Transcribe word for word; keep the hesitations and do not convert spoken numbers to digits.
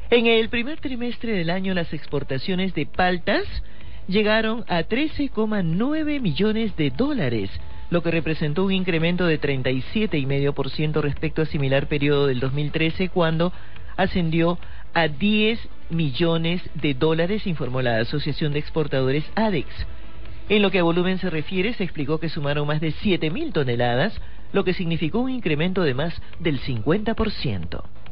En el primer trimestre del año, las exportaciones de paltas llegaron a trece coma nueve millones de dólares, lo que representó un incremento de treinta y siete coma cinco por ciento respecto a similar periodo del dos mil trece, cuando ascendió a diez millones de dólares, informó la Asociación de Exportadores ADEX. En lo que a volumen se refiere, se explicó que sumaron más de siete mil toneladas, lo que significó un incremento de más del cincuenta por ciento.